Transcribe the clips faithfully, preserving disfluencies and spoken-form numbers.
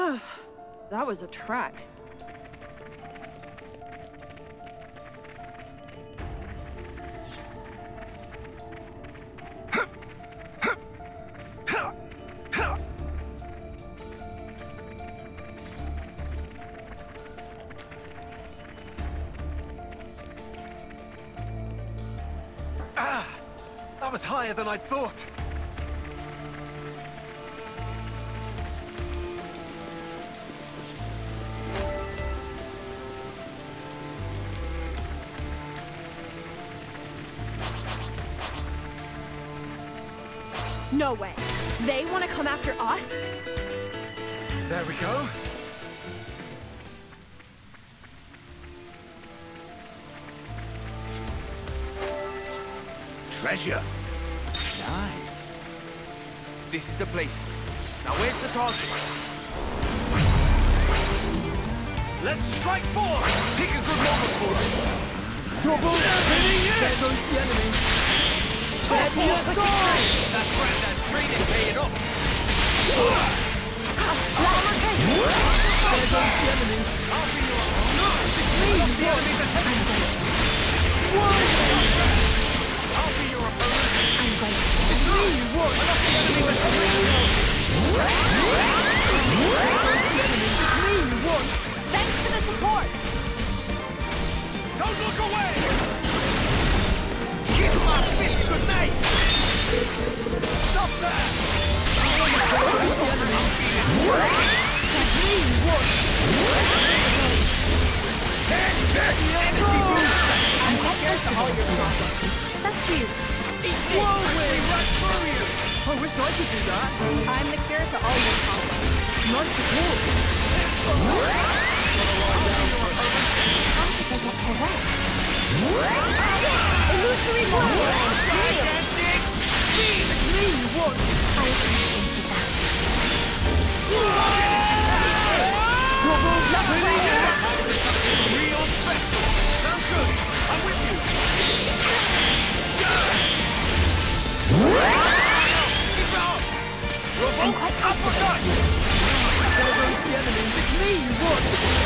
That was a trek. Ah! That was higher than I thought. No way. They want to come after us? There we go. Treasure. Nice. This is the place. Now where's the target? Let's strike force! Pick a good moment for it. Double hitting it! There goes the enemy. There he is gone! That's right, that's training paying off. There goes the enemy. I'll be your opponent. Please, The enemy's ahead. I'll be your opponent. I'm going to see what The enemy was Thanks for the support! Don't look away! Kiss my fist good night! Stop that! That's cute. I wish I could do that. I'm the cure to all your problems. Nice support. How did they get to rest? Illusory blow! Me, what? I appreciated that. Double hitting it! Real special! Sounds good! I'm with you! Keep it up! I'm quite confident. There goes the enemy. It's me, what?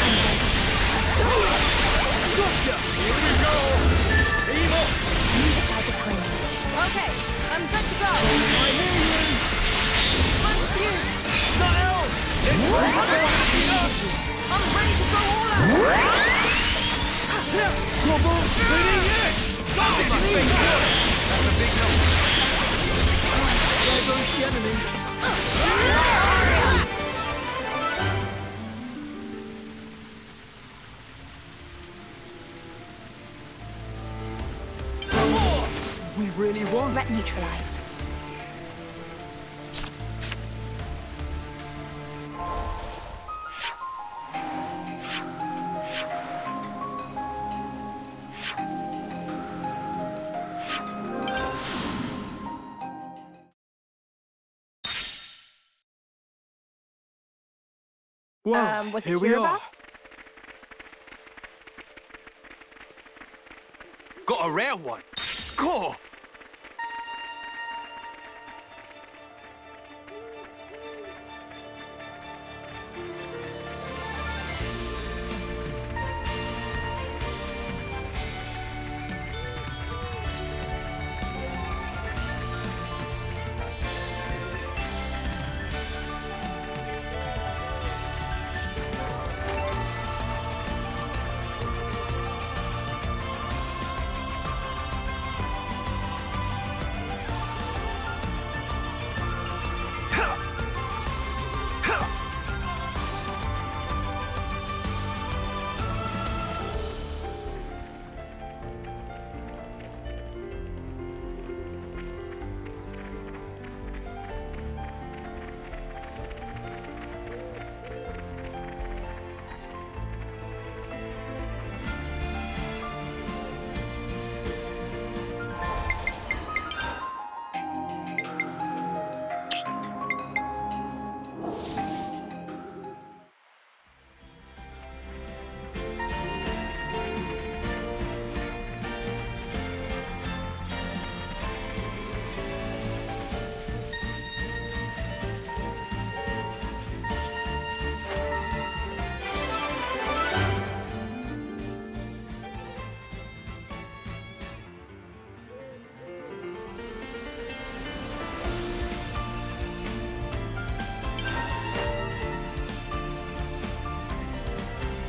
Gotcha! Here we go! Evil! You decide the timing. Okay, I'm good to go. I hear you! Confused. Nael! Let's I'm ready to go all out. Double hitting it! That's a big no! There goes the enemy. We really won. Threat neutralized. Wow, Um, was here it we cure are. box? Got a rare one! Score!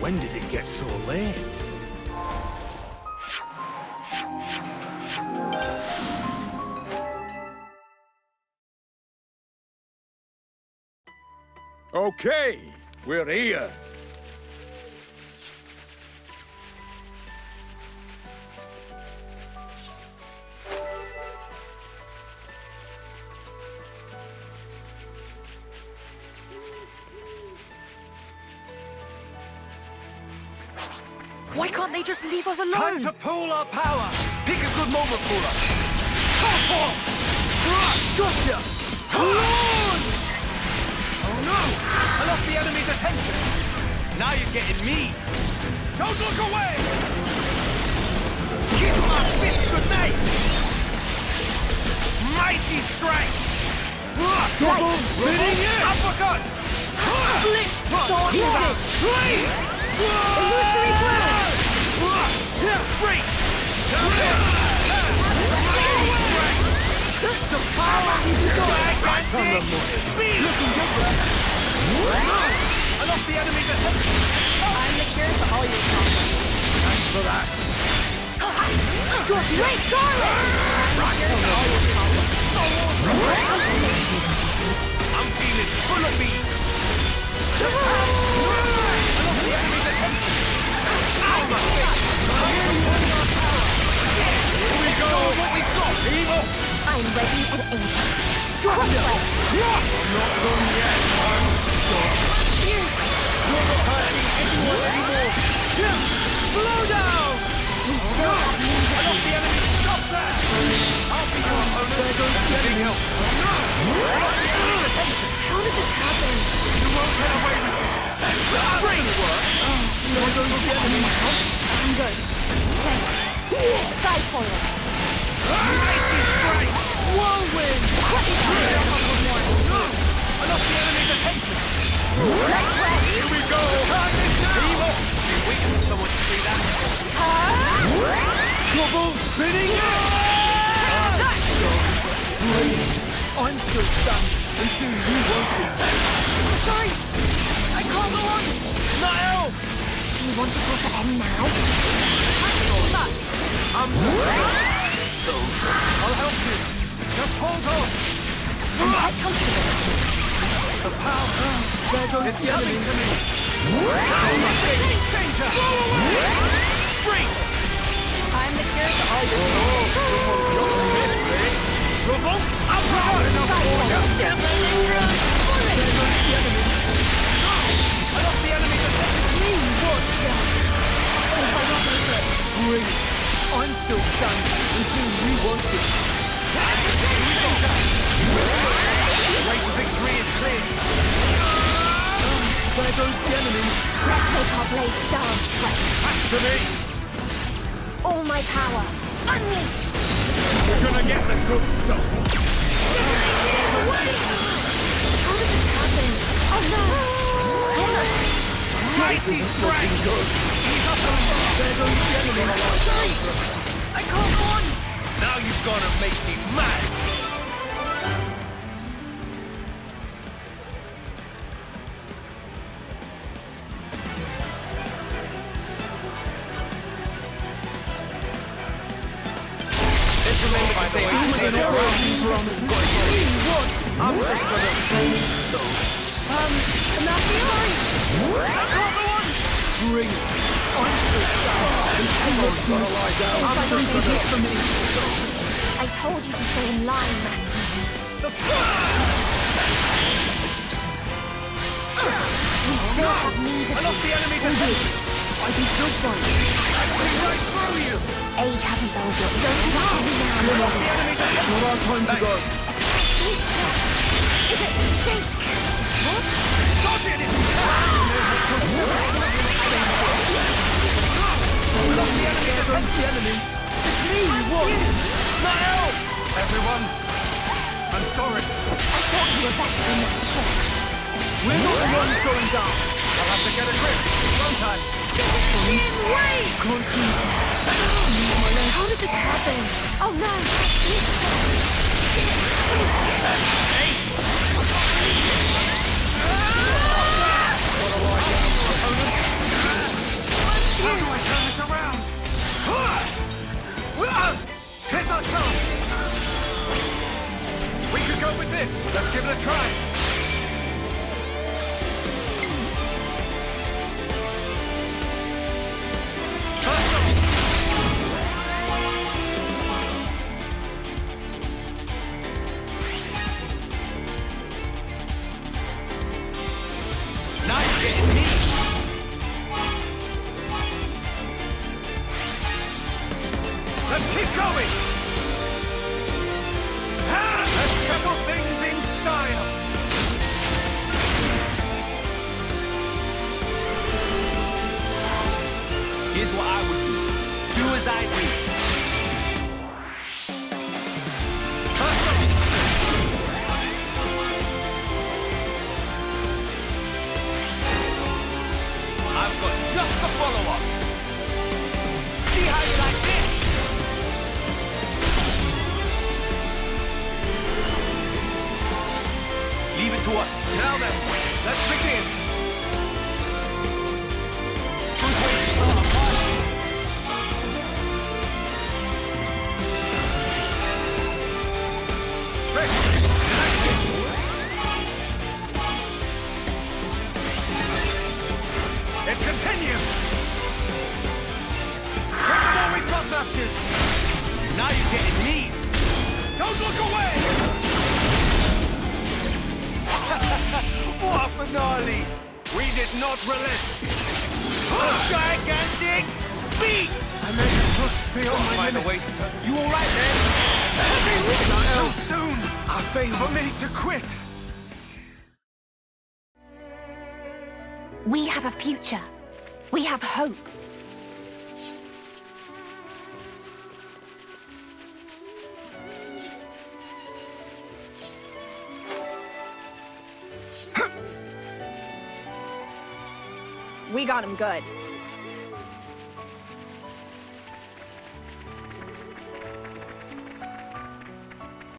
When did it get so late? Okay, we're here. Why can't they just leave us alone? Time to pool our power! Pick a good moment, Pooler! Gotcha! Oh no! I lost the enemy's attention! Now you're getting me! Don't look away! Kiss my fist goodnight! Mighty strike! Double spinning it! Uppercut! Flip! Sword dash! Illusory blast! Break! The power is gigantic! Speed! Looking good, bro. I lost the enemy's attention! I'm the cure to all your problems. Thanks for that! Great Garlic! I'm the cure to all your problems. I'm feeling full of beans! I lost the enemy's attention! Ow, my face! Here we go! What we've got, Evil! I'm ready and able. Crossway! Not done yet! You're not hurting anyone anymore! Slow down! We still have means I of lost the enemy! Stop that! I'll be your opponent! There goes the Big enemy. help! Attention! How did this happen? You won't get away with this! Spring! There goes the enemy. I'm good. Thanks. Skyfoil. Mighty strike! Whirlwind! I lost the enemy's attention! Let's rest. Here we go! Evil! Been waiting for someone to see that! Double spinning it! I'm still standing until you want it. Sorry. I can't go on. Niall! Do you want to go to end now? I'm so I'll help you! Just hold on! I'm quite comfortable. The power There goes is the coming enemy. to me! Danger! Free! I'm the cure to all your Provoke! Uppercut! There goes the enemy. I lost the enemy's attention! Bring it. I'm still standing until you want it. The way to victory is clear! There goes the enemy. Let's take our blades down, Sweat. Back to me! All my power. Unleash! You're gonna get the good stuff! How did this happen? Oh no! Mighty strike! There goes the enemy. Sorry! I can't go on! Now you've gotta make me mad! Let's remember to say He was an arrow from I'm just gonna... Um, Matthew? I can't go on! Bring it. I'm still standing until you gotta lie down. I'm I'm going still to hit for me. I told you to stay in line, Matthew. We still have need I of lost the enemy's attention! I can still fight. I see right through you! age hasn't dulled your don't lie I now. lost the enemy's attention! Not our time to go. Is it stink? What? Dodge it! It's... There goes the enemy. It's me you want. Niall! Everyone, I'm sorry. I thought you were better than that trick. We're not the ones going down. I'll have to get a grip, won't I? In way! Can't see. How did this happen? Oh no! Let's keep going! Ah, let's settle things in style! Here's what I would do. Do as I do. I've got just the follow-up. See how you like this? Leave it to us. Now then, let's begin! It continues! Quick more we've got left here! Now you're getting me. Don't look away! What a finale! We did not relent! Gigantic beat! I may have pushed beyond my Find a limits. way to turn. You all right, man? So soon! I failed for me to quit! We have a future. We have hope. We got him good.